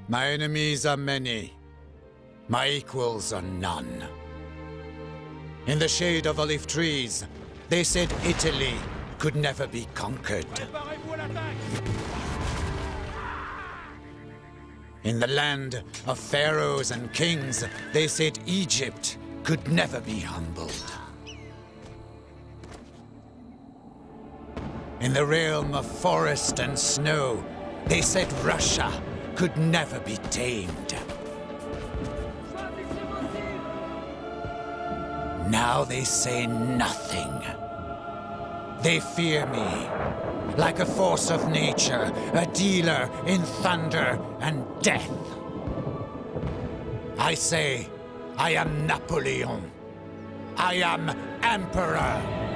My enemies are many. My equals are none. In the shade of olive trees, they said Italy could never be conquered. In the land of pharaohs and kings, they said Egypt could never be humbled. In the realm of forest and snow, they said Russia could never be tamed. Now they say nothing. They fear me, like a force of nature, a dealer in thunder and death. I say, I am Napoleon. I am Emperor.